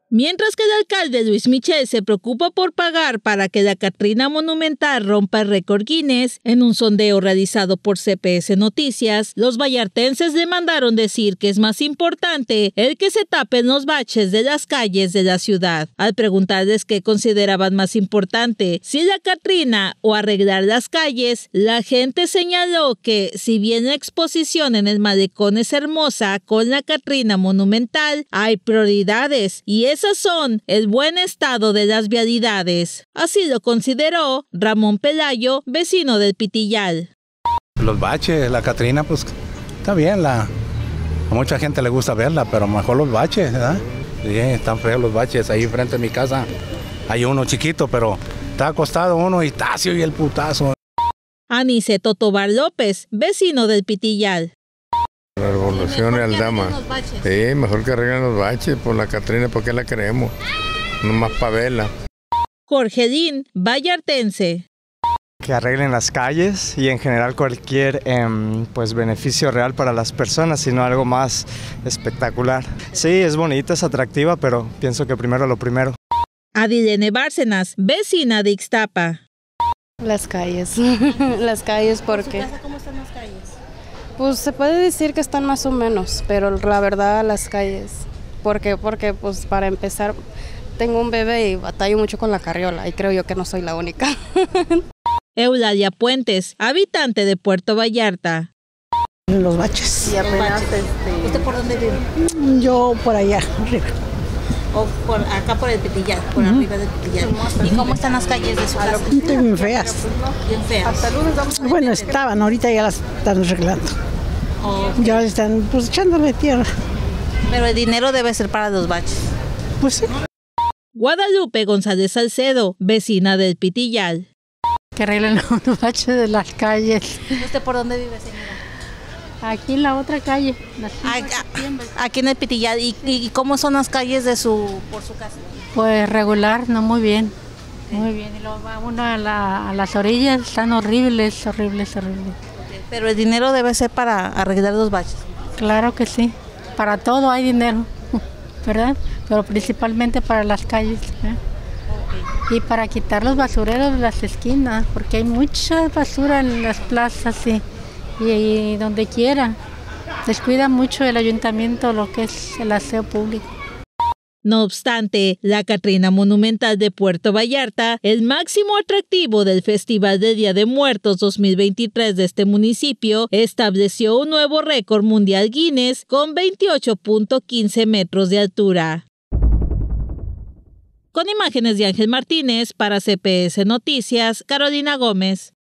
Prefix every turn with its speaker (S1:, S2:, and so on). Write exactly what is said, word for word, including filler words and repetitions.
S1: Mientras que el alcalde Luis Michel se preocupa por pagar para que la Catrina Monumental rompa el récord Guinness, en un sondeo realizado por C P S Noticias, los vallartenses le mandaron decir que es más importante el que se tapen los baches de las calles de la ciudad. Al preguntarles qué consideraban más importante, si la Catrina o arreglar las calles, la gente señaló que, si bien la exposición en el malecón es hermosa con la Catrina Monumental, hay prioridades y es Esas son el buen estado de las vialidades. Así lo consideró Ramón Pelayo, vecino del Pitillal.
S2: Los baches, la Catrina, pues está bien, la, a mucha gente le gusta verla, pero mejor los baches, ¿verdad? Sí, están feos los baches. Ahí frente a mi casa hay uno chiquito, pero está acostado uno y tacio y el putazo.
S1: Aniceto Tobar López, vecino del Pitillal.
S3: La revolución y Aldama. Sí, mejor que arreglen los baches por la Catrina, porque la queremos. No más para verla.
S1: Jorge Dín, vallartense.
S4: Que arreglen las calles y en general cualquier eh, pues beneficio real para las personas, sino algo más espectacular. Sí, es bonita, es atractiva, pero pienso que primero lo primero.
S1: Adilene Bárcenas, vecina de Ixtapa.
S5: Las calles, las calles porque...
S1: ¿Cómo están las calles?
S5: Pues se puede decir que están más o menos, pero la verdad las calles, ¿por qué? Porque pues para empezar tengo un bebé y batallo mucho con la carriola y creo yo que no soy la única.
S1: Eulalia Puentes, habitante de Puerto Vallarta.
S6: En los baches.
S1: Y apenas, este... ¿Usted por dónde vive?
S6: Yo por allá, arriba.
S1: O por acá por el Pitillal, por uh-huh. arriba del Pitillal. ¿Y cómo están las calles de su casa?
S6: Bien feas.
S1: Bien feas.
S6: Bueno, estaban, ahorita ya las están arreglando. Okay. Ya están pues echándole tierra.
S1: Pero el dinero debe ser para los baches.
S6: Pues sí.
S1: Guadalupe González Salcedo, vecina del Pitillal.
S7: Que arreglen los baches de las calles.
S1: ¿Usted por dónde vive, señora?
S7: Aquí en la otra calle.
S1: Aquí en el Pitillal. ¿Y, ¿Y cómo son las calles de su por su casa?
S7: Pues regular, no muy bien. Muy bien. Y luego va uno a, la, a las orillas, están horribles, horribles, horribles.
S1: Pero el dinero debe ser para arreglar los baches.
S7: Claro que sí. Para todo hay dinero, ¿verdad? Pero principalmente para las calles, ¿eh? Okay. Y para quitar los basureros de las esquinas, porque hay mucha basura en las plazas y, y, y donde quiera. Descuida mucho el ayuntamiento lo que es el aseo público.
S1: No obstante, la Catrina Monumental de Puerto Vallarta, el máximo atractivo del Festival de Día de Muertos dos mil veintitrés de este municipio, estableció un nuevo récord mundial Guinness con veintiocho punto quince metros de altura. Con imágenes de Ángel Martínez para C P S Noticias, Carolina Gómez.